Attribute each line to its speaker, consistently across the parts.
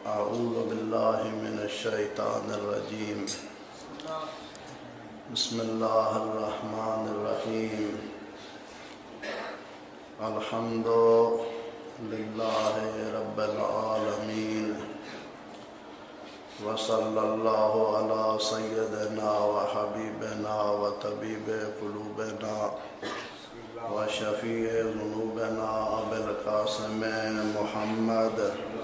Speaker 1: أعوذ بالله من الشيطان الرجيم. بسم الله الرحمن الرحيم. الحمد لله رب العالمين، وصلى الله على سيدنا وحبيبنا وطبيب قلوبنا وشفيع ذنوبنا أبي القاسم محمد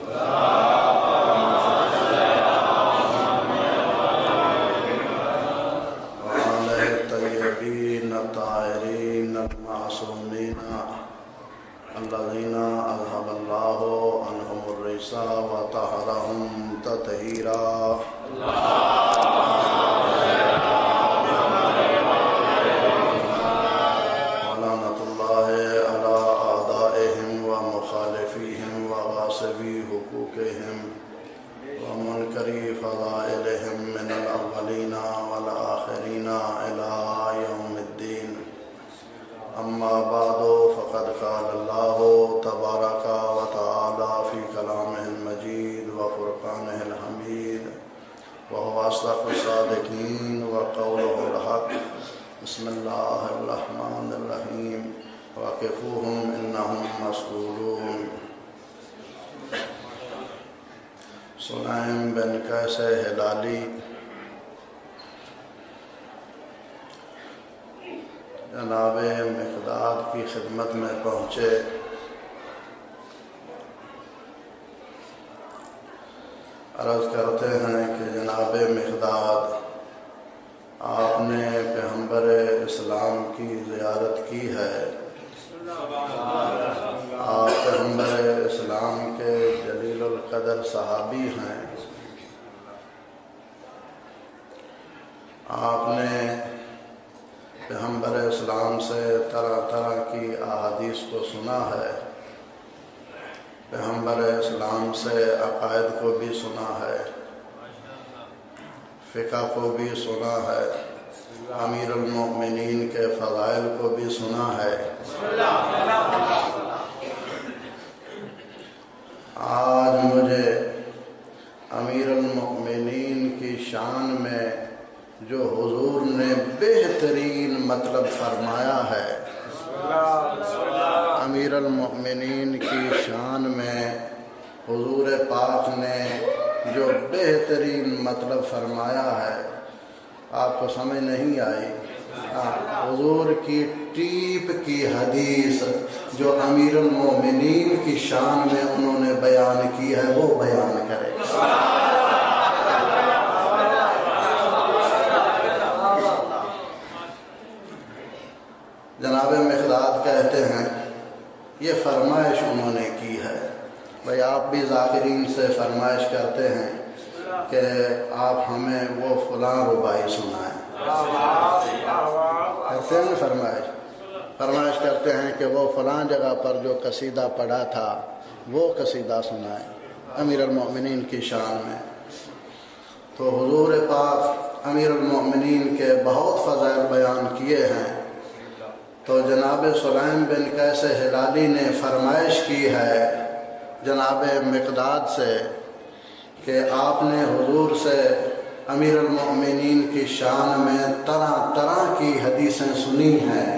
Speaker 1: وآله الطيبين الطاهرين المعصومين الذين أذهب الله عنهم الرجس وطهرهم تطهيرا. ولعنة الله على أعدائهم ومخالفيهم وغاصبي حقوقهم ومنكري فضائلهم من الأولين والآخرين إلى يوم الدين. أما بعد، فقد قال الله تبارك وتعالى في كلامه المجيد وفرقانه الحميد، وهو أصدق الصادقين وقوله الحق. بسم الله الرحمن الرحيم. وقفوهم إنهم مسئولون. سلیم بن قیس ہلالی جناب مقداد کی خدمت میں پہنچے. عرض کرتے ہیں کہ جناب مقداد، آپ نے پیغمبر اسلام کی زیارت کی ہے. آپ پیغمبر اسلام کے جلیل القدر صحابی ہیں. آپ نے پیغمبر اسلام سے طرح طرح کی احادیث کو سنا ہے. پیغمبر اسلام سے عقائد کو بھی سنا ہے، فقہ کو بھی سنا ہے، امیر المؤمنین کے فضائل کو بھی سنا ہے. آج مجھے امیر المؤمنین کی شان میں جو حضور نے بہترین مطلب فرمایا ہے، امیر المؤمنین کی شان میں حضور پاک نے جو بہترین مطلب فرمایا ہے، آپ کو سمجھ نہیں آئی؟ حضور کی ٹیپ کی حدیث جو امیر المؤمنین کی شان میں انہوں نے بیان کی ہے، وہ بیان کرے. جناب مقداد کہتے ہیں یہ فرمائش انہوں نے کی ہے. بھئی آپ بھی ذاکرین سے فرمائش کرتے ہیں کہ آپ ہمیں وہ فلاں ربائی سنائیں. کرتے ہیں فرمائش کرتے ہیں کہ وہ فلاں جگہ پر جو قصیدہ پڑھا تھا وہ قصیدہ سنائیں امیر المؤمنین کی شان میں. تو حضور پاک امیر المؤمنین کے بہت فضائل بیان کیے ہیں. تو جناب سلیم بن قیس ہلالی نے فرمائش کی ہے جناب مقداد سے کہ آپ نے حضور سے امیر المؤمنین کی شان میں طرح طرح کی حدیثیں سنی ہیں.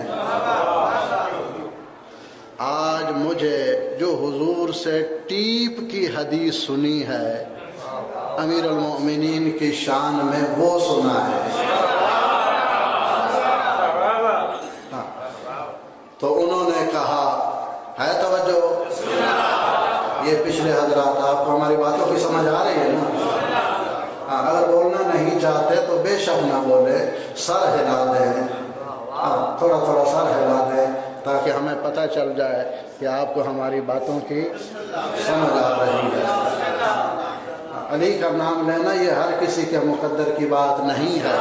Speaker 1: آج مجھے جو حضور سے ٹیپ کی حدیث سنی ہے امیر المؤمنین کی شان میں وہ سنا ہے. تو انہوں نے کہا ہے توجہ، یہ پچھلے حضرات آپ کو ہماری باتوں کی سمجھ آ رہی ہے نا؟ اگر بولنا نہیں چاہتے تو بے شک نہ بولے، سر ہلا دیں، تھوڑا تھوڑا سر ہلا دیں تاکہ ہمیں پتہ چل جائے کہ آپ کو ہماری باتوں کی سمجھ آ رہی ہے. علی کا نام لینا یہ ہر کسی کے مقدر کی بات نہیں ہے.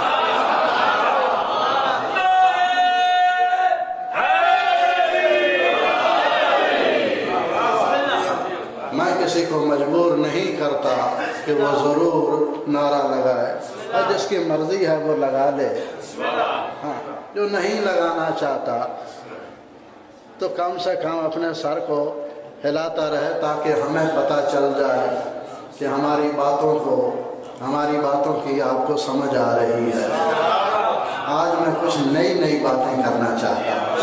Speaker 1: میں کسی کو مجبور نہیں کرتا کہ وہ ضرور نعرہ لگائے، اور جس کی مرضی ہے وہ لگا لے. جو نہیں لگانا چاہتا تو کم سے کم اپنے سر کو ہلاتا رہے تاکہ ہمیں پتہ چل جائے کہ کہ ہماری باتوں کی آپ کو سمجھ آ رہی ہے۔ آج میں کچھ نئی باتیں کرنا چاہتا ہوں۔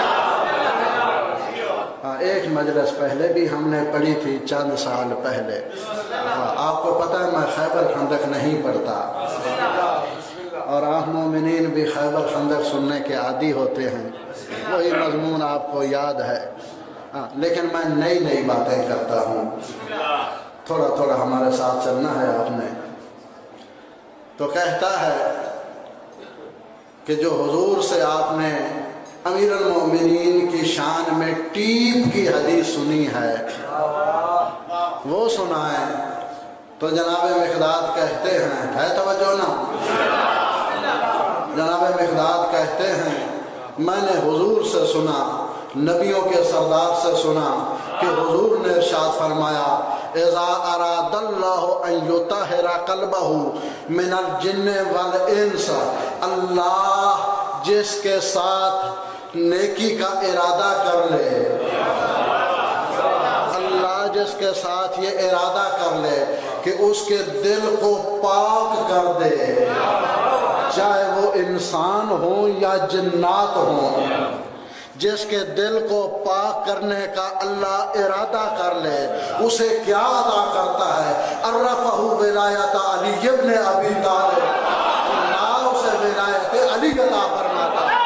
Speaker 1: ایک مجلس پہلے بھی ہم نے پڑھی تھی چند سال پہلے۔ آپ کو پتہ ہے میں خیبر خندق نہیں پڑھتا، اور آپ مومنین بھی خیبر خندق سننے کے عادی ہوتے ہیں، وہی مضمون آپ کو یاد ہے، لیکن میں نئی باتیں کرتا ہوں۔ تھوڑا ہمارے ساتھ چلنا ہے آپ نے۔ تو کہتا ہے کہ جو حضور سے آپ نے امیر المومنین کی شان میں ٹیپ کی حدیث سنی ہے وہ سنائیں۔ تو جناب مقداد کہتے ہیں، ہے توجہ نا؟ جناب مقداد کہتے ہیں میں نے حضور سے سنا، نبیوں کے سردار سے سنا کہ حضور نے ارشاد فرمایا اذا اراد اللہ ان یطہر قلبہ من الجن والانس، اللہ جس کے ساتھ نیکی کا ارادہ کر لے، اللہ جس کے ساتھ یہ ارادہ کر لے کہ اس کے دل کو پاک کر دے، چاہے وہ انسان ہو یا جنات ہوں، جس کے دل کو پاک کرنے کا اللہ ارادہ کر لے، اسے کیا عطا کرتا ہے؟ عرفہ ولایت علی ابن ابی طالب، اللہ اسے ولایت علی عطا فرماتا ہے۔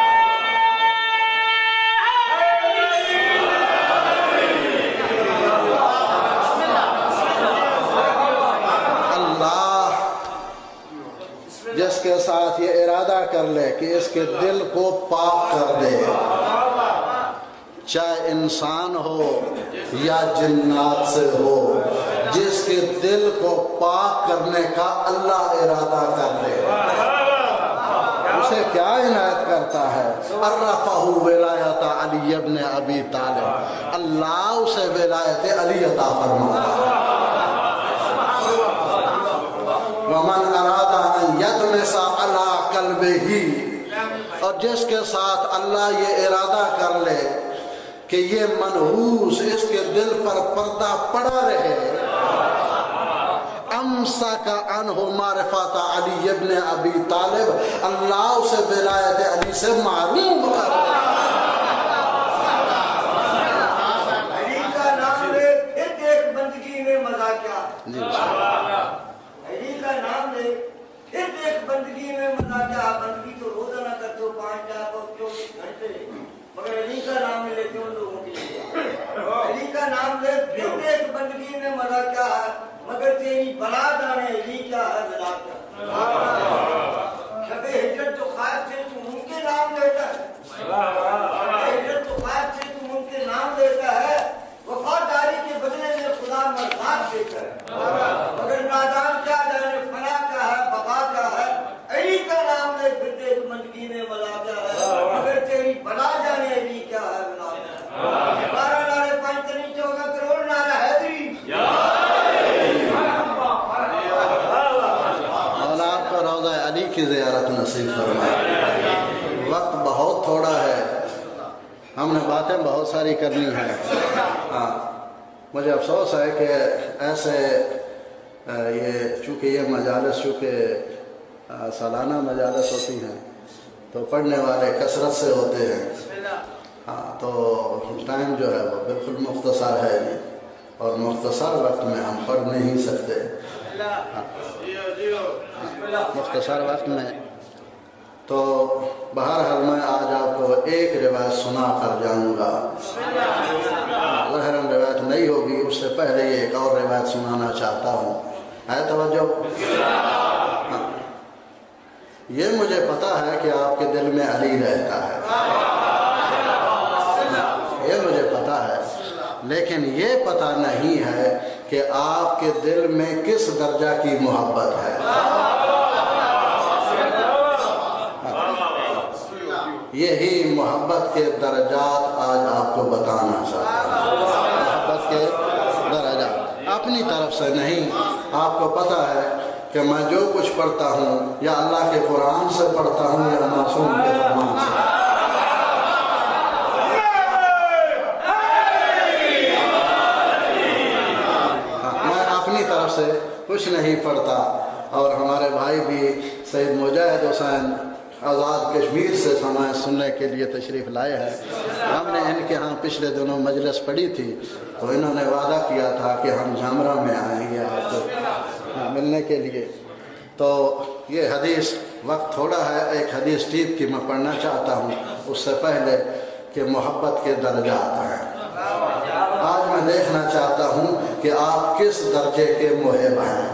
Speaker 1: جس کے ساتھ یہ ارادہ کر لے کہ اس کے دل کو پاک کر دے، چاہے انسان ہو یا جنات سے ہو، جس کے دل کو پاک کرنے کا اللہ ارادہ کر لے، اسے کیا عنایت کرتا ہے؟ عرفہ ولایت علی ابن ابی طالب، اللہ اسے ولایت علی عطا فرماتا ہے۔ ومن اراد ان یطمس علی قلبہ، اور جس کے ساتھ اللہ یہ ارادہ کر لے کہ یہ منحوس اس کے دل پر پردہ پڑا رہے، امسک عنہ معرفت علی ابن ابی طالب، اللہ اسے ولایت علی سے معروم کر دے۔
Speaker 2: علی کا نام لے پھر ایک بندگی میں مزہ کیا؟ علی کا نام لے پھر ایک بندگی میں مزہ کیا؟ بندگی تو روزہ نہ کرتے ہو 5-4 گھنٹے، مگر علی کا نام لے کیوں لوگوں کے لیے؟ علی کا نام لے پھر ایک بندگی میں مزہ کیا ہے؟ مگر تیری بلا جانے علی کیا ہے بلا کیا؟ شب ہجرت تو خواہش سے تم ان کے نام لیتا ہے، شب ہجرت تو خواہش سے تم ان کے نام لیتا ہے، وفاداری کے بدلے میں خدا مرضات دیتا ہے، مگر نادان کیا جانے فنا کیا ہے بقا کیا ہے؟ علی کا نام لے پھر ایک بندگی میں مزہ کیا ہے؟ مگر تیری بلا جانے علی کیا ہے بلا کیا ہے؟ 12 نعرے 5 تنی 14 کروڑ نعرہ حیدری،
Speaker 1: اور آپ کو روضہ علی کی زیارت نصیب فرمائے۔ وقت بہت تھوڑا ہے، ہم نے باتیں بہت ساری کرنی ہیں۔ مجھے افسوس ہے کہ ایسے چونکہ یہ مجالس سالانہ مجالس ہوتی ہیں تو پڑھنے والے کثرت سے ہوتے ہیں، تو ٹائم جو ہے وہ بالکل مختصر ہے، اور مختصر وقت میں ہم پڑھ نہیں سکتے۔ مختصر وقت میں تو بہرحال میں آج آپ کو ایک روایت سنا کر جاؤں گا، ظاہراً روایت نہیں ہوگی، اس سے پہلے یہ ایک اور روایت سنانا چاہتا ہوں، ہے توجہ؟ یہ مجھے پتا ہے کہ آپ کے دل میں علی رہتا ہے، یہ مجھے پتا ہے، لیکن یہ پتا نہیں ہے کہ آپ کے دل میں کس درجہ کی محبت ہے۔ یہی محبت کے درجات آج آپ کو بتانا چاہتا ہوں۔ محبت کے درجات اپنی طرف سے نہیں، آپ کو پتا ہے کہ میں جو کچھ پڑھتا ہوں یا اللہ کے قرآن سے پڑھتا ہوں یا معصوم کے فرمان سے۔ میں اپنی اپنی طرف سے کچھ نہیں پڑھتا۔ اور ہمارے بھائی بھی سید مجاہد حسین آزاد کشمیر سے سماعت سننے کے لیے تشریف لائے ہیں۔ ہم نے ان کے ہاں پچھلے دنوں مجلس پڑھی تھی تو انہوں نے وعدہ کیا تھا کہ ہم جھامرہ میں آئیں گے آپ کو ملنے کے لیے۔ تو یہ حدیث، وقت تھوڑا ہے، ایک حدیث ٹیپ کی میں پڑھنا چاہتا ہوں اس سے پہلے کہ محبت کے درجات ہیں۔ آج میں دیکھنا چاہتا ہوں کہ آپ کس درجے کے محب ہیں،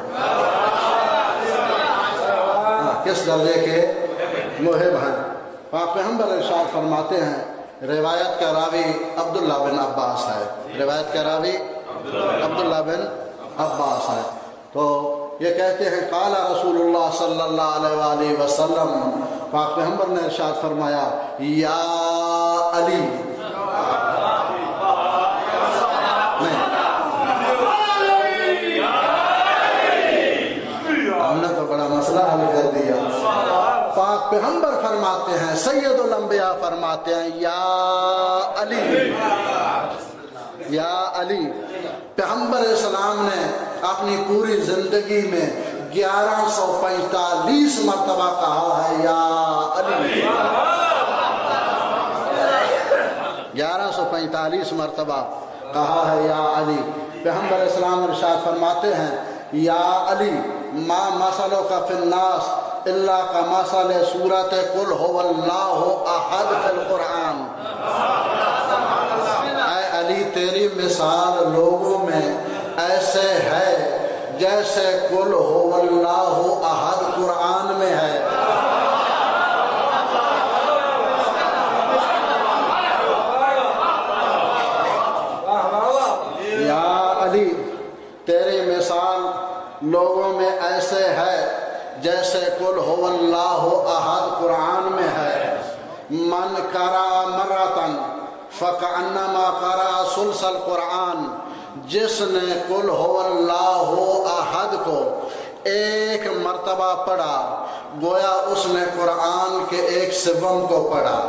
Speaker 1: کس درجے کے محب ہیں۔ پاک پیغمبر ارشاد فرماتے ہیں، روایت کا راوی عبداللہ بن عباس ہے، روایت کا راوی عبداللہ بن عباس ہے۔ تو یہ کہتے ہیں قال رسول اللہ صلی اللہ علیہ وآلہ وسلم، پاک پیغمبر نے ارشاد فرمایا یا علی، ہم نے تو بڑا مسئلہ حل کر دیا۔ پاک پیغمبر فرماتے ہیں، سید الانبیاء فرماتے ہیں یا علی، یا علی۔ پیغمبر اسلام نے اپنی پوری زندگی میں 1145 مرتبہ کہا ہے یا علی، 1145 مرتبہ کہا ہے یا علی۔ پیغمبر اسلام ارشاد فرماتے ہیں یا علی ما مثلک فی الناس الا کمثل سورۃ قل هو اللہ احد فی القرآن۔ اے علی تیری مثال لوگوں میں ایسے ہے جیسے قل هو اللہ احد قرآن میں ہے۔ یا علی تیری مثال لوگوں میں ایسے ہے جیسے قل هو اللہ احد قرآن میں ہے۔ من قرأ مرتن فکأنما قرأ ثلث القرآن، جس نے قل هو اللہ احد کو ایک مرتبہ پڑھا گویا اس نے قرآن کے ایک سوم کو پڑھا،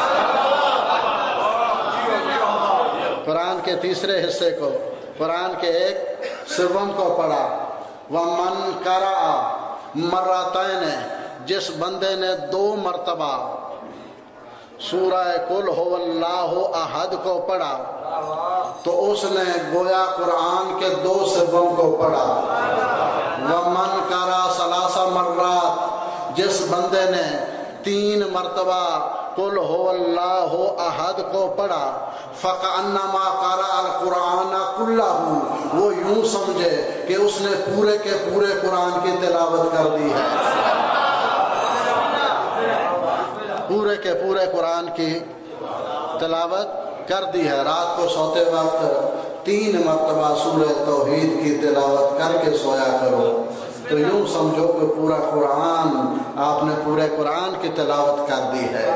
Speaker 1: قرآن کے تیسرے حصے کو، قرآن کے ایک سوم کو پڑھا۔ ومن قرأ مرتين، جس بندے نے 2 مرتبہ سورہ قل هو اللہ احد کو پڑھا تو اس نے گویا قرآن کے 2 سوم کو پڑھا۔ ومن قرأ 3 مرات، جس بندے نے 3 مرتبہ قل هو اللہ احد کو پڑھا فکأنما قرأ القرآن کلہ، وہ یوں سمجھے کہ اس نے پورے کے پورے قرآن کی تلاوت کر دی ہے، پورے کے پورے قرآن کی تلاوت کر دی ہے۔ رات کو سوتے وقت 3 مرتبہ سورہ توحید کی تلاوت کر کے سویا کرو تو یوں سمجھو کہ پورا قرآن آپ نے پورے قرآن کی تلاوت کر دی ہے۔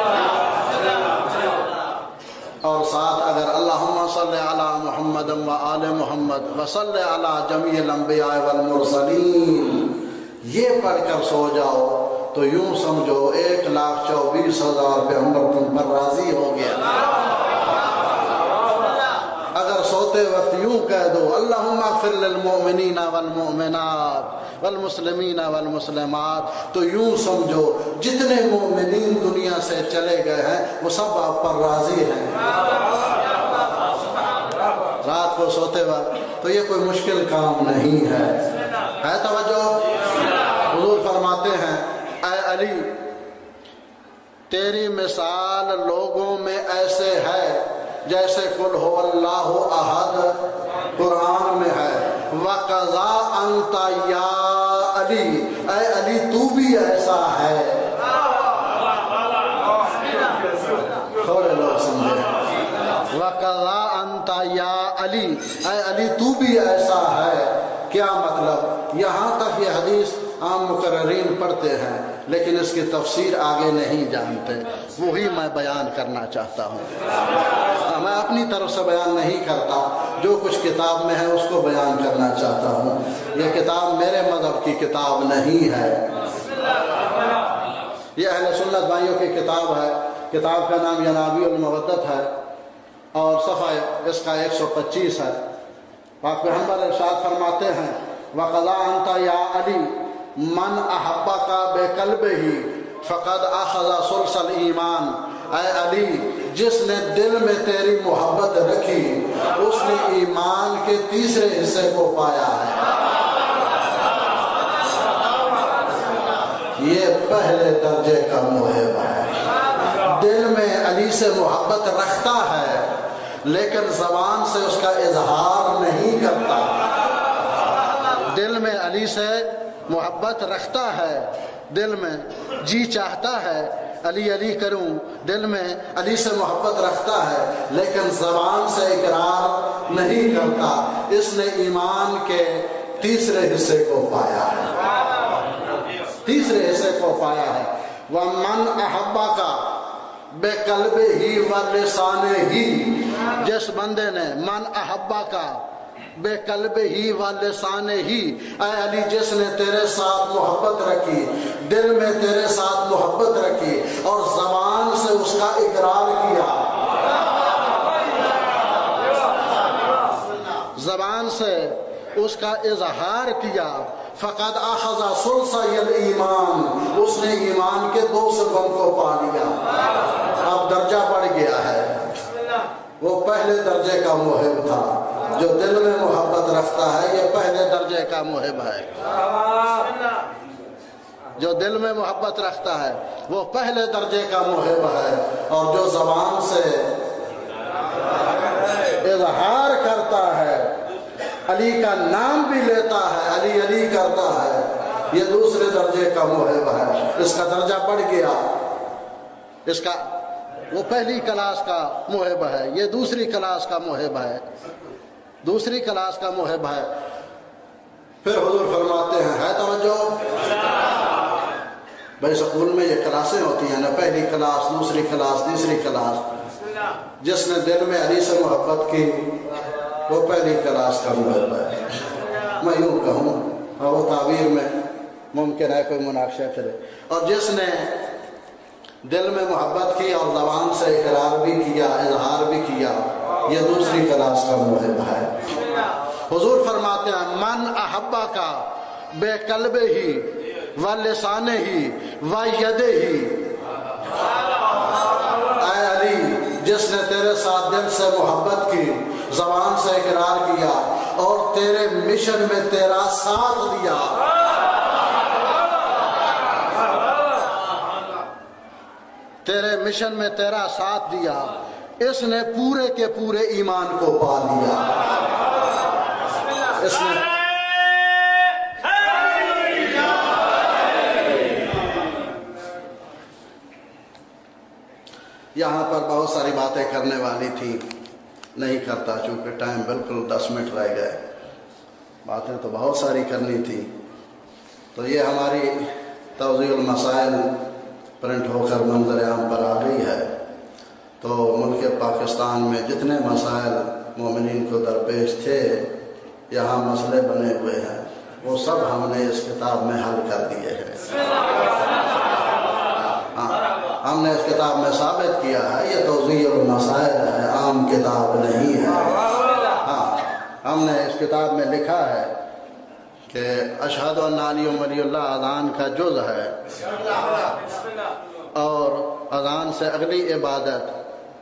Speaker 1: اور ساتھ اگر اللہم صلی علی محمد و آل محمد و صلی علی جمیع الانبیاء والمرسلین یہ پڑھ کر سو جاؤ تو یوں سمجھو 1,24,000 پیغمبر تم پر راضی ہو گیا۔ اگر سوتے وقت یوں کہہ دو اللہم اغفر للمؤمنین والمؤمنات والمسلمین والمسلمات تو یوں سمجھو جتنے مومنین دنیا سے چلے گئے ہیں وہ سب آپ پر راضی ہیں۔ رات کو سوتے وقت تو یہ کوئی مشکل کام نہیں ہے توجہ۔ حضور فرماتے ہیں اے علی تیری مثال لوگوں میں ایسے ہے جیسے قل هو اللہ احد قرآن میں ہے۔ وَقَضَا أَنْتَ يَا علی، اے علی تو بھی ایسا ہے۔ تھوڑے لوگ سمجھے وَقَضَا أَنْتَ يَا علی، اے علی تو بھی ایسا ہے۔ کیا مطلب؟ یہاں تک یہ حدیث عام مقررین پڑھتے ہیں لیکن اس کی تفسیر آگے نہیں جانتے، وہی میں بیان کرنا چاہتا ہوں۔ میں اپنی طرف سے بیان نہیں کرتا، جو کچھ کتاب میں ہے اس کو بیان کرنا چاہتا ہوں۔ یہ کتاب میرے مذہب کی کتاب نہیں ہے، یہ اہل سنت بھائیوں کی کتاب ہے۔ کتاب کا نام ینابیع المودت ہے اور صفحہ اس کا 125 ہے۔ پاک پیغمبر ارشاد فرماتے ہیں وَقَضَا أَنْتَ يَا عَلِي مَنْ أَحَبَّكَ بِقَلْبِهِ فَقَدْ أَخَذَ ثُلْثَ الْإِيمَانِ، اے علی جس نے دل میں تیری محبت رکھی اس نے ایمان کے تیسرے حصے کو پایا ہے۔ یہ پہلے درجے کا محب ہے، دل میں علی سے محبت رکھتا ہے لیکن زبان سے اس کا اظہار نہیں کرتا۔ دل میں علی سے محبت رکھتا ہے، دل میں جی چاہتا ہے علی علی کروں، دل میں علی سے محبت رکھتا ہے لیکن زبان سے اقرار نہیں کرتا، اس نے ایمان کے تیسرے حصے کو پایا ہے، تیسرے حصے کو پایا ہے۔ وَمَنْ أَحَبَّكَ بِقَلْبِهِ وَلِسَانِهِ، جس بندے نے من احبا کا بے قلب ہی و لسان ہی، اے علی جس نے تیرے ساتھ محبت رکھی، دل میں تیرے ساتھ محبت رکھی اور زبان سے اس کا اقرار کیا، زبان سے اس کا اظہار کیا، فقد اخذ ثلث الایمان، اس نے ایمان کے 2/3 کو پا لیا، اب درجہ بڑھ گیا ہے۔ وہ پہلے درجے کا محب تھا، جو دل میں محبت رکھتا ہے یہ پہلے درجے کا محب ہے، جو دل میں محبت رکھتا ہے وہ پہلے درجے کا محب ہے، اور جو زبان سے اظہار کرتا ہے، علی کا نام بھی لیتا ہے، علی علی کرتا ہے، یہ دوسرے درجے کا محب ہے، اس کا درجہ بڑھ گیا، اس کا وہ پہلی کلاس کا محب ہے، یہ دوسری کلاس کا محب ہے، دوسری کلاس کا محب ہے۔ پھر حضور فرماتے ہیں ہے توجہ بھائی، سکول میں یہ کلاسیں ہوتی ہیں نا، پہلی کلاس، دوسری کلاس، تیسری کلاس، جس نے دل میں علی سے محبت کی وہ پہلی کلاس کا محب ہے، میں یوں کہوں، اور وہ تعبیر میں ممکن ہے کوئی مناقشہ کرے، اور جس نے دل میں محبت کی اور زبان سے اقرار بھی کیا، اظہار بھی کیا، یہ دوسری کلاس کا محب ہے۔ حضور فرماتے ہیں من احبا کا بے قلب ہی و لسان ہی و ید ہی، اے علی جس نے تیرے ساتھ دل سے محبت کی، زبان سے اقرار کیا اور تیرے مشن میں تیرا ساتھ دیا، تیرے مشن میں تیرا ساتھ دیا، اس نے پورے کے پورے ایمان کو پا لیا، اس نے یہاں پر بہت ساری باتیں کرنے والی تھی، نہیں کرتا چونکہ ٹائم بالکل 10 منٹ رہ گئے، باتیں تو بہت ساری کرنی تھی، تو یہ ہماری توضیح المسائل پرنٹ ہو کر منظر عام پر آ گئی ہے۔ تو ملک پاکستان میں جتنے مسائل مومنین کو درپیش تھے، یہاں مسئلے بنے ہوئے ہیں، وہ سب ہم نے اس کتاب میں حل کر دیے ہیں، ہم نے اس کتاب میں ثابت کیا ہے، یہ توضیح المسائل ہے، عام کتاب نہیں ہے۔ ہاں، ہم نے اس کتاب میں لکھا ہے کہ اشہد ان علی ولی اللہ اذان کا جز ہے، اور اذان سے اگلی عبادت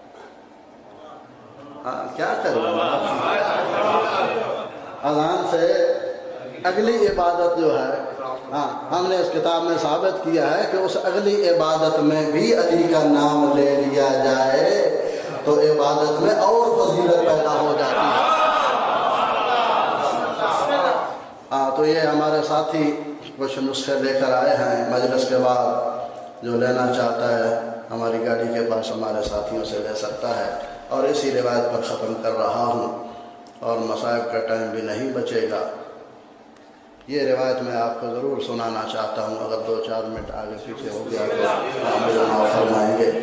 Speaker 1: کیا کروں، اذان سے اگلی عبادت جو ہے، ہاں ہم نے اس کتاب میں ثابت کیا ہے کہ اس اگلی عبادت میں بھی علی کا نام لے لیا جائے تو عبادت میں اور فضیلت پیدا ہو جاتی ہے۔ ہاں، تو یہ ہمارے ساتھی کچھ نسخے لے کر آئے ہیں، مجلس کے بعد جو لینا چاہتا ہے ہماری گاڑی کے پاس ہمارے ساتھیوں سے لے سکتا ہے، اور اسی روایت پر ختم کر رہا ہوں، اور مصائب کا ٹائم بھی نہیں بچے گا۔ یہ روایت میں آپ کو ضرور سنانا چاہتا ہوں، اگر 2-4 منٹ آگے پیچھے ہو گیا تو فرمائیں گے۔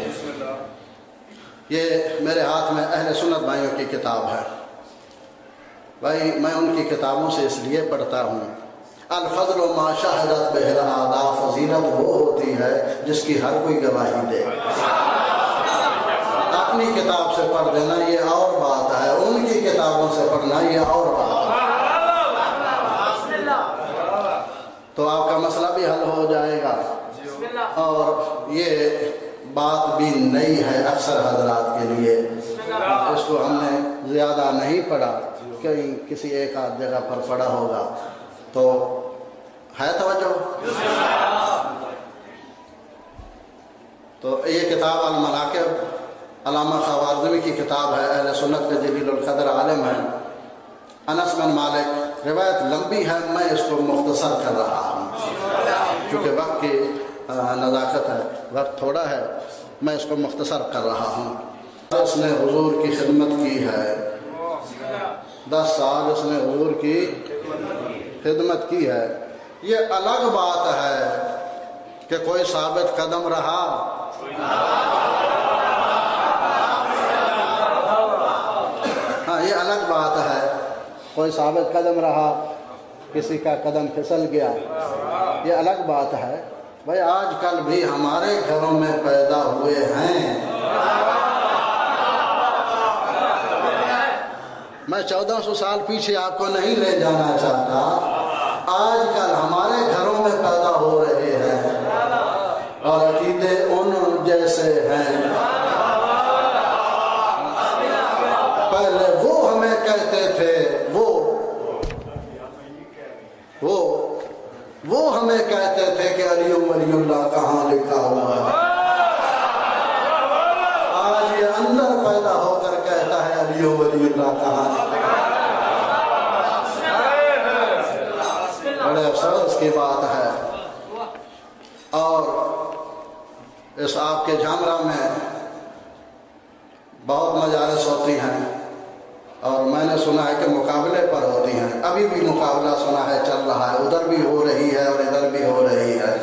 Speaker 1: یہ میرے ہاتھ میں اہل سنت بھائیوں کی کتاب ہے، بھائی میں ان کی کتابوں سے اس لیے پڑھتا ہوں، الفضل ما شہدت بہ الاعداء، فضیلت وہ ہوتی ہے جس کی ہر کوئی گواہی دے۔ اپنی کتاب سے پڑھ دینا یہ اور بات ہے، ان کی کتابوں سے پڑھنا یہ اور بات ہے۔ تو آپ کا مسئلہ بھی حل ہو جائے گا، اور یہ بات بھی نئی ہے اکثر حضرات کے لیے، اس کو ہم نے زیادہ نہیں پڑھا، کہیں کسی ایک آدھ جگہ پر پڑھا ہوگا، تو ہے توجہ؟ تو یہ کتاب المناقب علامہ خوارزمی کی کتاب ہے، اہل سنت کے جلیل القدر عالم ہے، انس بن مالک، روایت لمبی ہے، میں اس کو مختصر کر رہا ہوں کیونکہ وقت کی نزاکت ہے، وقت تھوڑا ہے، میں اس کو مختصر کر رہا ہوں۔ اس نے حضور کی خدمت کی ہے، 10 سال اس نے حضور کی خدمت کی ہے۔ یہ الگ بات ہے کہ کوئی ثابت قدم رہا، ہاں یہ الگ بات ہے، کوئی ثابت قدم رہا، کسی کا قدم پھسل گیا، یہ الگ بات ہے۔ بھائی آج کل بھی ہمارے گھروں میں پیدا ہوئے ہیں، میں 1400 سال پیچھے آپ کو نہیں لے جانا چاہتا، آج کل ہمارے گھروں میں پیدا ہو رہے ہیں اور عقیدے ان جیسے ہیں۔ پہلے وہ ہمیں کہتے تھے، وہ ہمیں کہتے تھے کہ علی ولی اللہ کہاں لکھا ہوا ہے، آج یہ اندر پیدا ہو کر کہتا ہے علی ولی اللہ کہاں لکھا ہے۔ بڑے افسوس کی بات ہے۔ اور اس آپ کے جھامرا میں بہت مجالس ہوتی ہیں، اور میں نے سنا ہے کہ مقابلے پر ہوتی ہیں، ابھی بھی مقابلہ سنا ہے چل رہا ہے، ادھر بھی ہو رہی ہے اور ادھر بھی ہو رہی ہے۔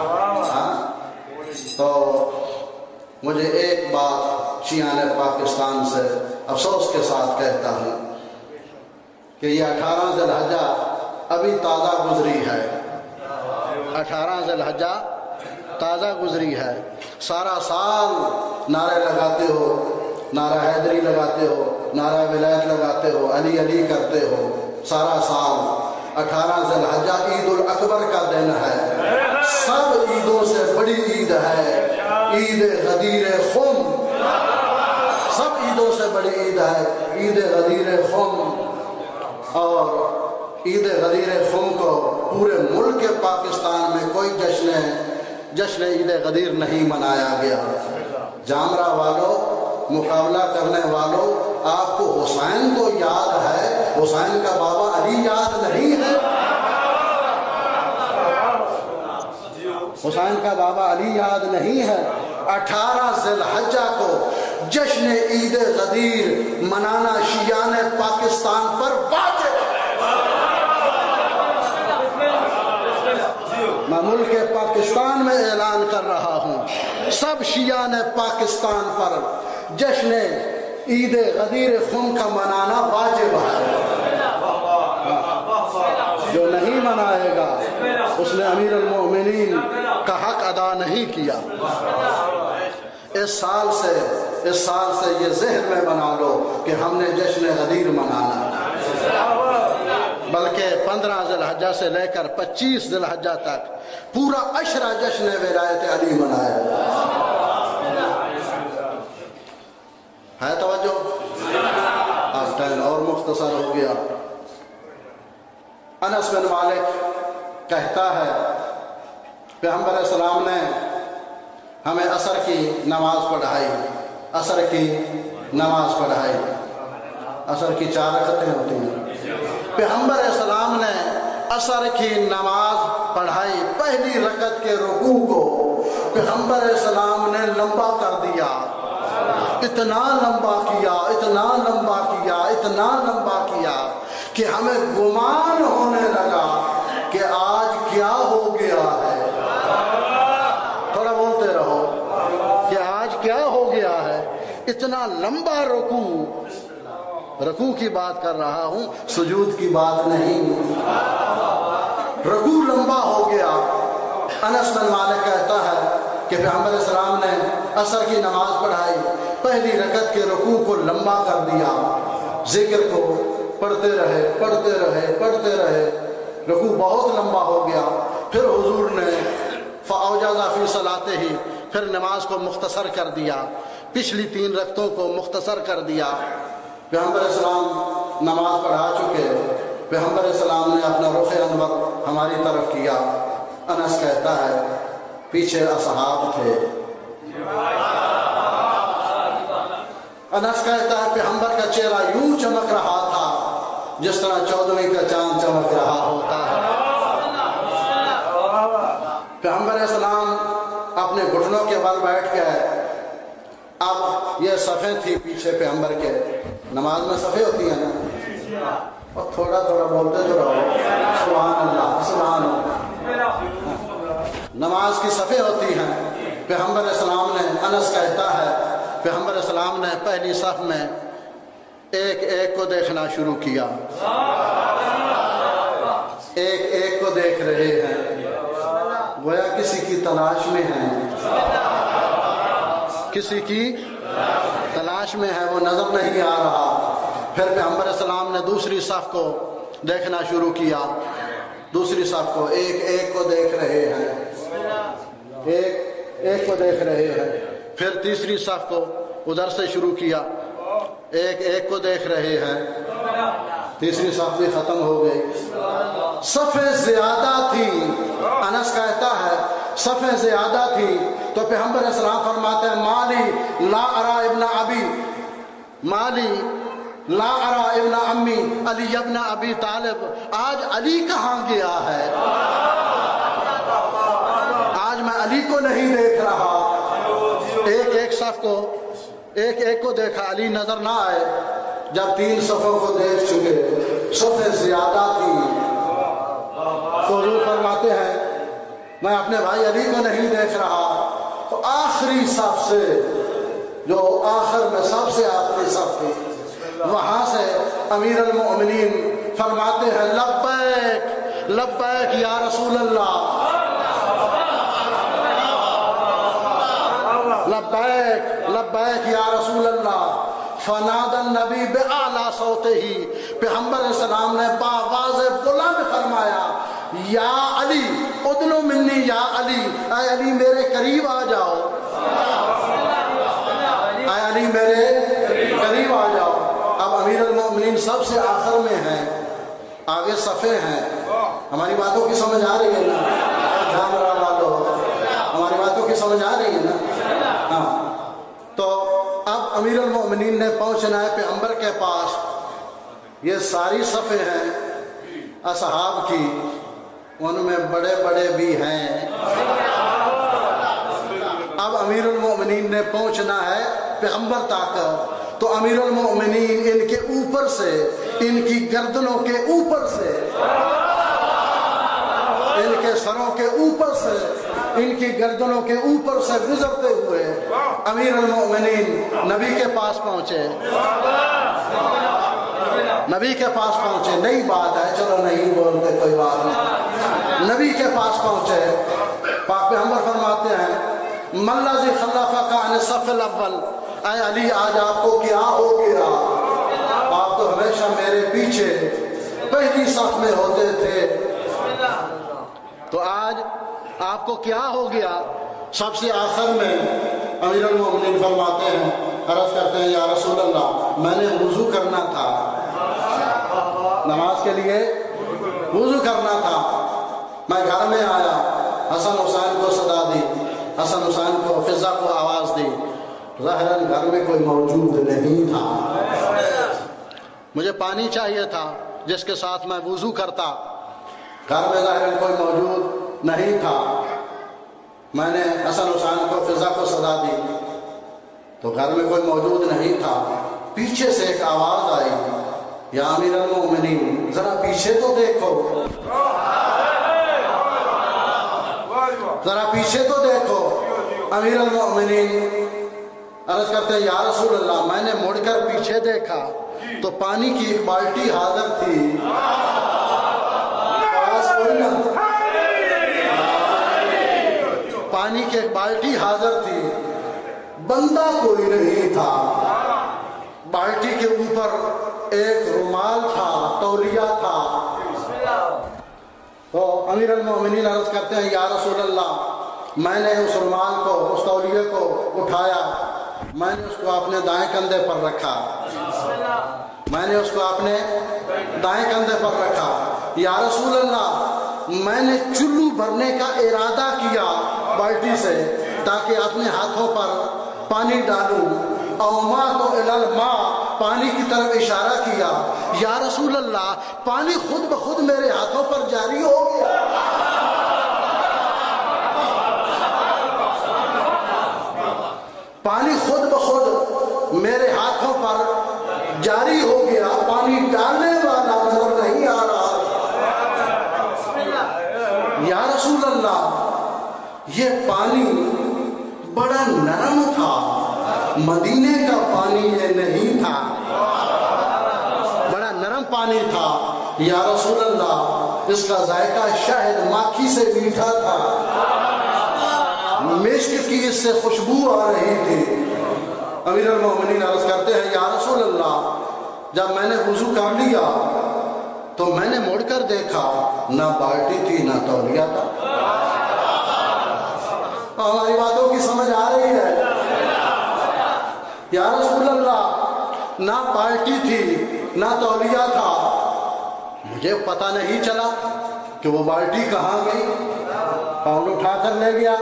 Speaker 1: تو مجھے ایک بات شیعان پاکستان سے افسوس کے ساتھ کہتا ہوں کہ یہ 18 ذی الحجہ ابھی تازہ گزری ہے، 18 ذی الحجہ تازہ گزری ہے، سارا سال نعرے لگاتے ہو، نعرہ حیدری لگاتے ہو، نعرہ ولایت لگاتے ہو، علی علی کرتے ہو، سارا سال 18 ذی الحجہ عید الاکبر کا دن ہے، سب عیدوں سے بڑی عید ہے عید غدیر خم، سب عیدوں سے بڑی عید ہے عید غدیر خم۔ اور عید غدیر خم کو پورے ملک پاکستان میں کوئی جشن عید غدیر نہیں منایا گیا۔ جامرہ والوں، مقابلہ کرنے والوں، آپ کو حسین کو یاد ہے، حسین کا بابا علی یاد نہیں ہے، حسین کا بابا علی یاد نہیں ہے۔ 18 ذی الحجہ کو جشن عید غدیر منانا شیعان پاکستان پر واجب ہے۔ میں ملک پاکستان میں اعلان کر رہا ہوں، سب شیعان پاکستان پر جشن عید غدیر خم کا منانا واجب ہے۔ جو نہیں منائے گا اس نے امیر المومنین کا حق ادا نہیں کیا۔ اس سال سے یہ ذہن میں بنا لو کہ ہم نے جشن غدیر منانا، بلکہ 15 ذی الحجہ سے لے کر 25 ذی الحجہ تک پورا عشرہ جشن ولایت علی منایا ہے۔ توجہ، اب ٹائم اور مختصر ہو گیا۔ انس بن مالک کہتا ہے پیغمبر السلام نے ہمیں عصر کی نماز پڑھائی، عصر کی نماز پڑھائی، عصر کی 4 رکعتیں ہوتی ہیں۔ پیغمبر السلام نے عصر کی نماز پڑھائی، پہلی رکعت کے رکوع کو پیغمبر السلام نے لمبا کر دیا، اتنا لمبا کیا، اتنا لمبا کیا، اتنا لمبا کیا کہ ہمیں گمان ہونے لگا کہ آج کیا ہو گیا ہے۔ تھوڑا بولتے رہو کہ آج کیا ہو گیا ہے۔ اتنا لمبا رکوع کی بات کر رہا ہوں، سجود کی بات نہیں۔ رکوع لمبا ہو گیا۔ انس بن مالک کہتا ہے کہ پیغمبر اسلام نے عصر کی نماز پڑھائی، پہلی رکعت کے رکوع کو لمبا کر دیا، ذکر کو پڑھتے رہے، رکوع بہت لمبا ہو گیا۔ پھر حضور نے فاوجز فی صلاتہ، پھر نماز کو مختصر کر دیا، پچھلی 3 رکعتوں کو مختصر کر دیا۔ پیغمبر اسلام نماز پڑھا چکے، پیغمبر اسلام نے اپنا رخ انور ہماری طرف کیا۔ انس کہتا ہے پیچھے اصحاب تھے، انس کہتا ہے پیغمبر کا چہرہ یوں چمک رہا تھا جس طرح 14ویں کا چاند چمک رہا ہوتا ہے۔ پیغمبر اسلام اپنے گھٹنوں کے بل بیٹھ گئے۔ اب یہ صفیں تھی پیچھے پیغمبر کے، نماز میں صفیں ہوتی ہیں نا، اور تھوڑا تھوڑا بولتے تو رہو سبحان اللہ سبحان اللہ، نماز کی صفیں ہوتی ہیں۔ پیغمبر اسلام نے، انس کہتا ہے پیغمبر اسلام نے پہلی صف میں ایک ایک کو دیکھنا شروع کیا، ایک ایک کو دیکھ رہے ہیں، گویا کسی کی تلاش میں ہیں، کسی کی تلاش میں ہے، وہ نظر نہیں آ رہا۔ پھر پیغمبر اسلام نے دوسری صف کو دیکھنا شروع کیا، دوسری صف کو ایک ایک کو دیکھ رہے ہیں، ایک ایک کو دیکھ رہے ہیں۔ پھر تیسری صف کو ادھر سے شروع کیا، ایک ایک کو دیکھ رہے ہیں، تیسری صف بھی ختم ہو گئی۔ صفیں زیادہ تھی، انس کہتا ہے صفیں زیادہ تھی تو پیغمبر اسلام فرماتے ہیں مالی لا ارا ابن ابی، مالی لا ارا ابن امی علی ابن ابی طالب، آج علی کہاں گیا ہے؟ آج میں علی کو نہیں دیکھ رہا۔ ایک ایک صف کو ایک ایک کو دیکھا، علی نظر نہ آئے۔ جب 3 صفوں کو دیکھ چکے، صفیں زیادہ تھی، تو حضور فرماتے ہیں میں اپنے بھائی علی کو نہیں دیکھ رہا۔ تو آخری صف سے، جو آخر میں سب سے آخری صف تھی، وہاں سے امیر المؤمنین فرماتے ہیں لبیک لبیک یا رسول اللہ، لبیک لبیک یا رسول اللہ۔ فنادى النبی بأعلی صوتہ، پیغمبر السلام نے بآواز بلند فرمایا یا علی ادنو منی، یا علی، اے علی میرے قریب آ جاؤ، اے علی میرے قریب آ جاؤ۔ اب امیر المؤمنین سب سے آخر میں ہیں، آگے صفیں ہیں۔ ہماری باتوں کی سمجھ آ رہی ہے نا کیمرہ والوں؟ ہماری باتوں کی سمجھ آ رہی ہے نا؟ ہاں۔ تو اب امیر المؤمنین نے پہنچنا ہے پیغمبر کے پاس، یہ ساری صفیں ہیں اصحاب کی، ان میں بڑے بڑے بھی ہیں۔ اب امیر المؤمنین نے پہنچنا ہے پیغمبر تک، تو امیر المؤمنین ان کے اوپر سے، ان کی گردنوں کے اوپر سے، ان کے سروں کے اوپر سے، ان کی گردنوں کے اوپر سے گزرتے ہوئے امیر المؤمنین نبی کے پاس پہنچے، نبی کے پاس پہنچے۔ نئی بات ہے، چلو نہیں بولتے کوئی بات نہیں، نبی کے پاس پہنچے۔ پاک پیغمبر فرماتے ہیں من الذی خلفک عن الصف الاول، اے علی آج آپ کو کیا ہو گیا؟ آپ تو ہمیشہ میرے پیچھے پہلی صف میں ہوتے تھے، تو آج آپ کو کیا ہو گیا؟ سب سے آخر میں امیر المؤمنین فرماتے ہیں، عرض کرتے ہیں یا رسول اللہ میں نے وضو کرنا تھا، نماز کے لیے وضو کرنا تھا، میں گھر میں آیا، حسن حسین کو صدا دی، حسن حسین کو فضا کو آواز دی، ظاہراً گھر میں کوئی موجود نہیں تھا، مجھے پانی چاہیے تھا جس کے ساتھ میں وضو کرتا، گھر میں ظاہراً کوئی موجود نہیں تھا، میں نے حسن حسین کو فضا کو صدا دی تو گھر میں کوئی موجود نہیں تھا، پیچھے سے ایک آواز آئی یا امیر المؤمنین ذرا پیچھے تو دیکھو، ذرا پیچھے تو دیکھو۔ امیر المؤمنین عرض کرتے ہیں یا رسول اللہ میں نے مڑ کر پیچھے دیکھا تو پانی کی ایک بالٹی حاضر تھی، پانی کی ایک بالٹی حاضر تھی، بندہ کوئی نہیں تھا. بالٹی کے اوپر ایک رومال تھا, تولیہ تھا. تو امیر المومنین عرض کرتے ہیں یا رسول اللہ میں نے اس رومال کو, اس تولیے کو اٹھایا, میں نے اس کو اپنے دائیں کندھے پر رکھا, میں نے اس کو اپنے دائیں کندھے پر رکھا. یا رسول اللہ میں نے چلو بھرنے کا ارادہ کیا بالٹی سے تاکہ اپنے ہاتھوں پر پانی ڈالوں. اوما تو الالماء, پانی کی طرف اشارہ کیا. یا رسول اللہ پانی خود بخود میرے ہاتھوں پر جاری ہو گیا. پانی خود بخود میرے ہاتھوں پر جاری ہو گیا. پانی ڈالنے والا نظر نہیں آ رہا. یا رسول اللہ یہ پانی بڑا نرم تھا, مدینے کا پانی یہ نہیں تھا, بڑا نرم پانی تھا. یا رسول اللہ اس کا ذائقہ شہد ماکھی سے میٹھا تھا, مشک کی اس سے خوشبو آ رہی تھی. امیر المومنین عرض کرتے ہیں یا رسول اللہ جب میں نے وضو کر لیا تو میں نے مڑ کر دیکھا نہ بالٹی تھی نہ تولیہ تھا. ہماری باتوں کی سمجھ آ رہی ہے؟ یا رسول اللہ نہ بالٹی تھی نہ تولیہ تھا. مجھے پتہ نہیں چلا کہ وہ بالٹی کہاں گئی. پاؤں اٹھا کر لے گیا.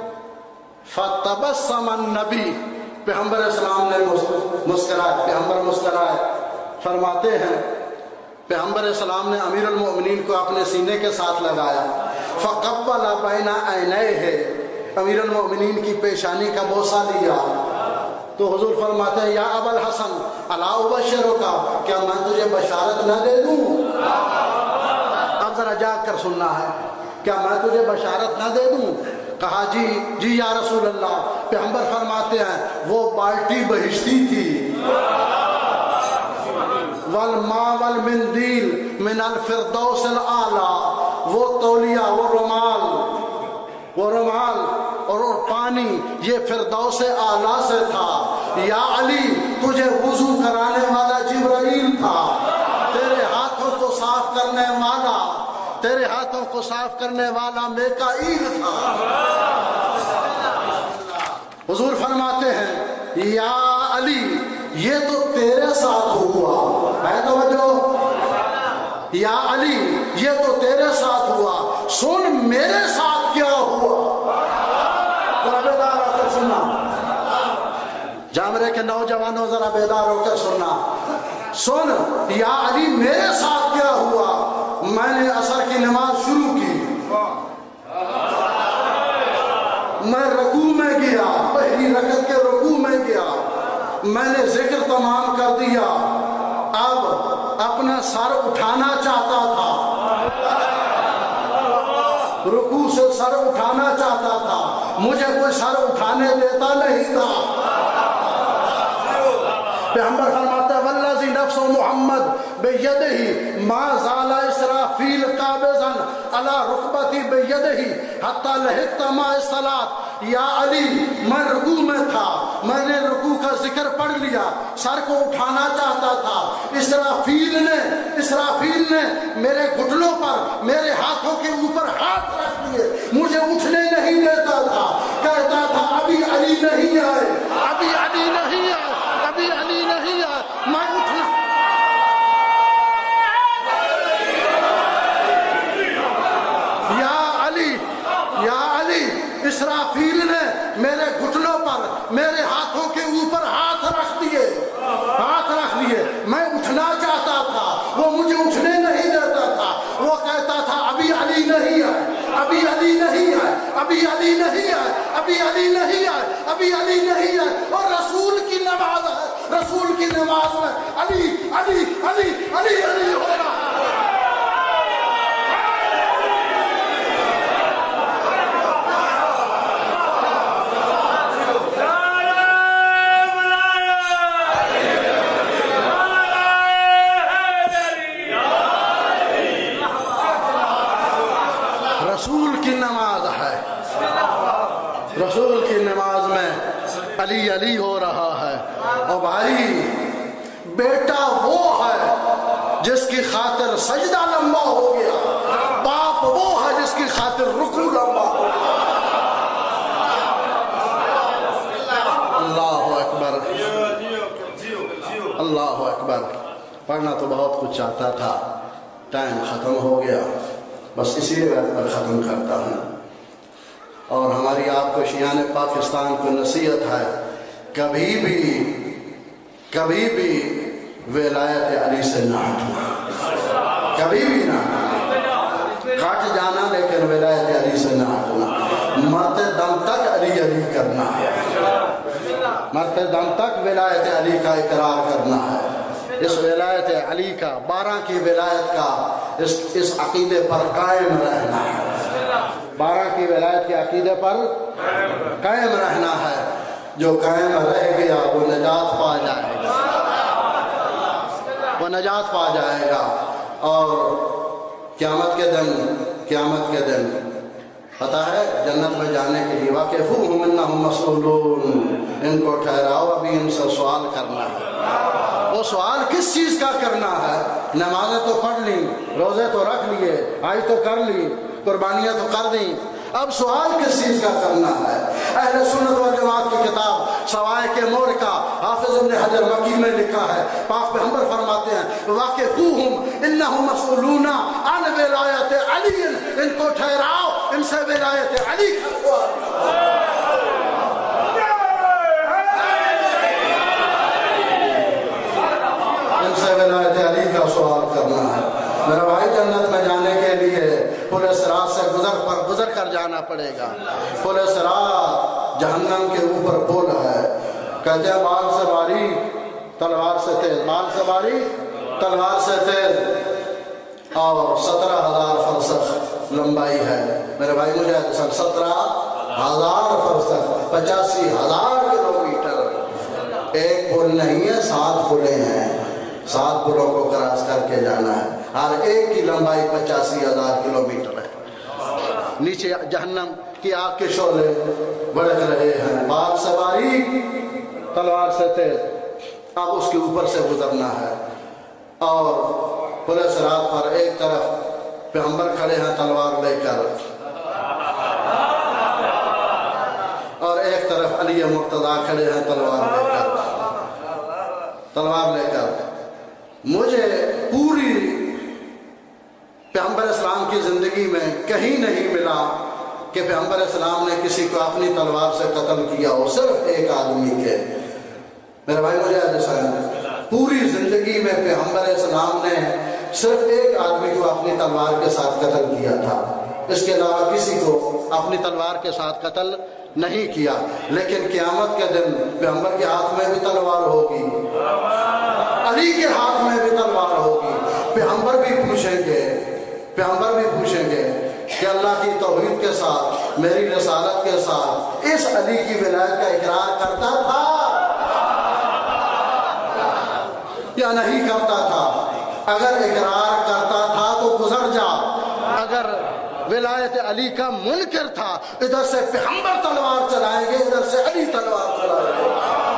Speaker 1: فتبسم النبی, پیغمبر اسلام نے مسکرائے, پیغمبر مسکرائے. فرماتے ہیں پیغمبر اسلام نے امیر المؤمنین کو اپنے سینے کے ساتھ لگایا. فقبل بین عینیہ, امیر المؤمنین کی پیشانی کا بوسہ لیا. تو حضور فرماتے ہیں یا ابا الحسن الا ابشرک, کیا میں تجھے بشارت نہ دے دوں؟ اب ذرا جاگ کر سننا ہے, کیا میں تجھے بشارت نہ دے دوں؟ کہا جی یا رسول اللہ. پیغمبر فرماتے ہیں وہ بالٹی بہشتی تھی. والماء والمندیل من الفردوس الاعلی, وہ تولیہ, وہ رومال اور پانی یہ فردوس اعلیٰ سے تھا. یا علی تجھے وضو کرانے والا جبرائیل تھا, تیرے ہاتھوں کو صاف کرنے والا, تیرے ہاتھوں کو صاف کرنے والا میکائیل تھا. حضور فرماتے ہیں یا علی یہ تو تیرے ساتھ ہوا ہے. توجہ, یا علی یہ تو تیرے ساتھ ہوا, سن میرے ساتھ کیا ہوا. ذرا بیدار ہو کر سننا, جامرے کے نوجوانوں ذرا بیدار ہو کر سننا. سن یا علی میرے ساتھ کیا ہوا. میں نے عصر کی نماز شروع کی, میں رکوع میں گیا, پہلی رکعت کے رکوع میں گیا, میں نے ذکر تمام کر دیا. اب اپنا سر اٹھانا چاہتا تھا, رکوع سے سر اٹھانا چاہتا تھا, مجھے کوئی سر اٹھانے دیتا نہیں تھا. پیغمبر فرماتا ہے والذی نفس محمد بیدہ ما زال اسرافیل قابضا علی رکبتی بیدہ حتی لحقت ما الصلاۃ. یا علی میں رکوع میں تھا, میں نے رکوع کا ذکر پڑھ لیا, سر کو اٹھانا چاہتا تھا. اسرافیل نے میرے گھٹنوں پر میرے ہاتھوں کے اوپر ہاتھ رکھ دیے, مجھے اٹھنے نہیں دیتا تھا. کہتا تھا ابھی علی نہیں آئے, ابھی علی نہیں آئے, ابھی علی نہیں آئے. میں اٹھنا یا علی اسرافیل نے میرے گھٹنوں پر میرے ہاتھوں کے اوپر ہاتھ رکھ دیے. میں اٹھنا چاہتا تھا, وہ مجھے اٹھنے نہیں دیتا تھا. وہ کہتا تھا ابھی علی نہیں آئے, ابھی علی نہیں آئے, ابھی علی نہیں آئے, ابھی علی نہیں آئے, ابھی علی نہیں آئے. اور رسول کی نماز ہے, رسول کی نماز میں علی علی علی علی علی ہو رہا ہے. رسول کی نماز میں علی علی ہو رہا ہے۔ اور بھائی بیٹا وہ ہے جس کی خاطر سجدہ لمبا ہو گیا، باپ وہ ہے جس کی خاطر رکوع لمبا ہو گیا۔ اللہ اکبر، اللہ اکبر۔ پڑھنا تو بہت کچھ چاہتا تھا، ٹائم ختم ہو گیا، بس اسی بات پر ختم کرتا ہوں۔ اور ہماری آپ کو شیعان پاکستان کو نصیحت ہے، کبھی بھی ولایت علی سے نہ ہٹنا، کبھی بھی نہ کٹ جانا، لیکن ولایت علی سے نہ ہٹنا۔ مرتے دم تک علی علی کرنا ہے، مرتے دم تک ولایت علی کا اقرار کرنا ہے۔ اس ولایت علی کا، 12 کی ولایت کا، اس عقیدے پر قائم رہنا ہے، 12 کی ولایت کے عقیدے پر قائم رہنا ہے۔ جو قائم رہ گیا وہ نجات پا جائے گا، وہ نجات پا جائے گا۔ اور قیامت کے دن پتہ ہے جنت میں جانے کے لیے واقفوہم انہم مسئولون، ان کو ٹھہراؤ، ابھی ان سے سوال کرنا ہے۔ وہ سوال کس چیز کا کرنا ہے؟ نمازیں تو پڑھ لی، روزے تو رکھ لیے، حج تو کر لی، قربانیاں تو کر دیں، اب سوال کس چیز کا کرنا ہے؟ اہل سنت والجماعت کی کتاب سوائے کے موڑ کا حافظ ابن حجر مکی میں لکھا ہے، پاک پیغمبر فرماتے ہیں واقفوہم انہم مسئولون عن ولایت علی، ان کو ٹھہراؤ، ان سے ولایت علی کا سوال کرو۔ ان سے ولایت علی کا سوال کرنا ہے۔ میرا بھائی جنت میں جانے کے لیے پل صراط سے گزر کر جانا پڑے گا۔ پل صراط جہنم کے اوپر پل ہے، کہتے ہیں بال سے باری تلوار سے تیز، بال سے باری تلوار سے تیز، اور 17,000 فرسخ لمبائی ہے۔ میرے بھائی مجھے 17,000 فرسخ، 85,000 کلومیٹر۔ ایک پل نہیں ہے، 7 پلیں ہیں، 7 پلوں کو کراس کر کے جانا ہے، ہر ایک کی لمبائی 85,000 کلومیٹر ہے۔ نیچے جہنم کی آگ کے شعلے بڑھ رہے ہیں، بال سے باریک تلوار سے تیز، اب اس کے اوپر سے گزرنا ہے۔ اور پل صراط پر ایک طرف پیغمبر کھڑے ہیں تلوار لے کر، اور ایک طرف علی مرتضیٰ کھڑے ہیں تلوار لے کر۔ مجھے پوری پیغمبر اسلام کی زندگی میں کہیں نہیں ملا کہ پیغمبر اسلام نے کسی کو اپنی تلوار سے قتل کیا ہو، صرف ایک آدمی کے۔ میرے بھائی مجھے پوری زندگی میں پیغمبر اسلام نے صرف ایک آدمی کو اپنی تلوار کے ساتھ قتل کیا تھا، اس کے علاوہ کسی کو اپنی تلوار کے ساتھ قتل نہیں کیا۔ لیکن قیامت کے دن پیغمبر کے ہاتھ میں بھی تلوار ہوگی، علی کے ہاتھ میں بھی تلوار ہوگی۔ پیغمبر بھی پوچھیں گے کہ اللہ کی توحید کے ساتھ، میری رسالت کے ساتھ اس علی کی ولایت کا اقرار کرتا تھا یا نہیں کرتا تھا؟ اگر اقرار کرتا تھا تو گزر جا، اگر ولایت علی کا منکر تھا، ادھر سے پیغمبر تلوار چلائیں گے، ادھر سے علی تلوار چلائیں گے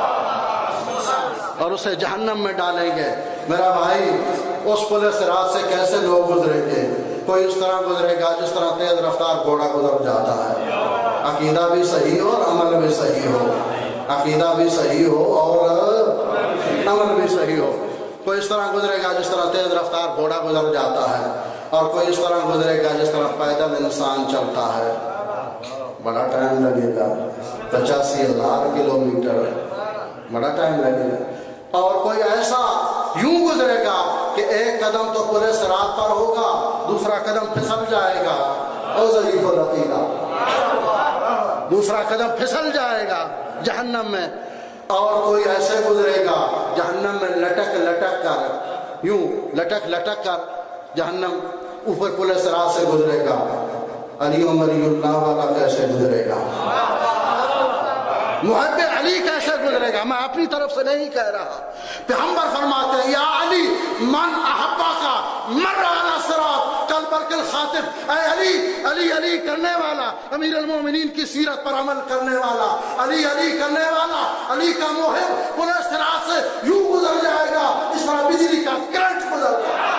Speaker 1: اور اسے جہنم میں ڈالیں گے۔ میرا بھائی اس پل صراط سے کیسے لوگ گزریں گے؟ کوئی اس طرح گزرے گا جس طرح تیز رفتار گھوڑا گزر جاتا ہے، عقیدہ بھی صحیح ہو اور عمل بھی صحیح ہو، عقیدہ بھی صحیح ہو اور عمل بھی صحیح ہو۔ کوئی اس طرح گزرے گا جس طرح تیز رفتار گھوڑا گزر جاتا ہے، اور کوئی اس طرح گزرے گا جس طرح پیدل انسان چلتا ہے، بڑا ٹائم لگے گا، 85,000 کلومیٹر، بڑا ٹائم لگے گا۔ اور کوئی ایسا یوں گزرے گا کہ ایک قدم تو پل صراط پر ہوگا، دوسرا قدم پھسل جائے گا، او ضعیف العقیدہ، دوسرا قدم پھسل جائے گا جہنم میں۔ اور کوئی ایسے گزرے گا جہنم میں لٹک کر جہنم اوپر پل صراط سے گزرے گا۔ علی اللہ والا کیسے گزرے گا؟ محب علی کیسے گزرے کرے گا، میں اپنی طرف سے نہیں کہہ رہا۔ پیغمبر فرماتے ہیں یا علی من احبا کا مر علی صراط کل برکل خاطب، اے علی، علی علی کرنے والا، امیر المومنین کی سیرت پر عمل کرنے والا، علی علی کرنے والا، علی کا محب پورے صراط سے یوں گزر جائے گا اس طرح بجلی کا کرنٹ گزر جائے گا۔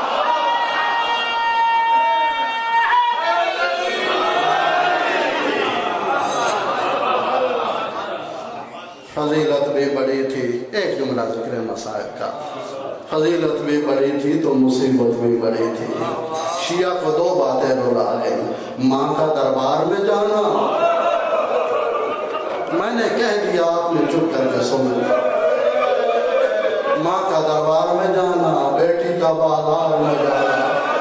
Speaker 1: فضیلت بھی بڑی تھی، ایک جملہ ذکر مصائب کا، فضیلت بھی بڑی تھی تو مصیبت بھی بڑی تھی۔ شیعہ کو دو باتیں رلا گئی، ماں کا دربار میں جانا، میں نے کہہ دیا آپ نے چپ کر کے سن لیا، ماں کا دربار میں جانا، بیٹی کا بازار میں جانا،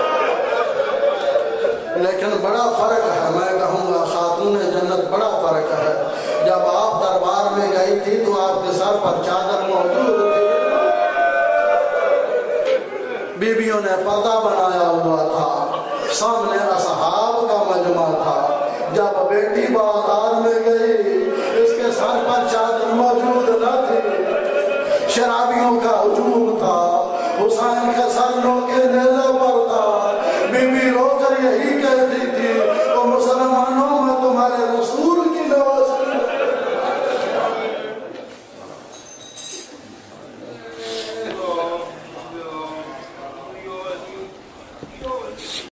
Speaker 1: لیکن بڑا فرق ہے، میں کہوں گا خاتون جنت بڑا فرق ہے۔ جب آپ دربار میں گئی تھی تو آپ کے سر پر چادر موجود تھی، بیویوں نے پردہ بنایا ہوا تھا، سامنے اصحاب کا مجمع تھا۔ جب بیٹی بازار میں گئی اس کے سر پر چادر موجود نہ تھی، شرابیوں کا ہجوم تھا، حسین کا سر نو کے نیزے پر تھا، بیوی رو کر یہی کہتی